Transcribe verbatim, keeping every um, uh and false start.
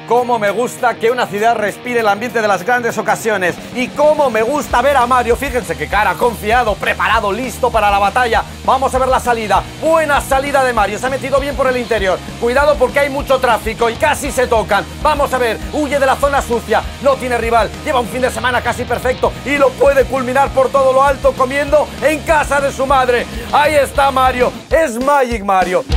Cómo me gusta que una ciudad respire el ambiente de las grandes ocasiones. Y cómo me gusta ver a Mario. Fíjense qué cara, confiado, preparado, listo para la batalla. Vamos a ver la salida. Buena salida de Mario. Se ha metido bien por el interior. Cuidado porque hay mucho tráfico y casi se tocan. Vamos a ver. Huye de la zona sucia. No tiene rival. Lleva un fin de semana casi perfecto y lo puede culminar por todo lo alto comiendo en casa de su madre. Ahí está Mario. Es Magic Mario.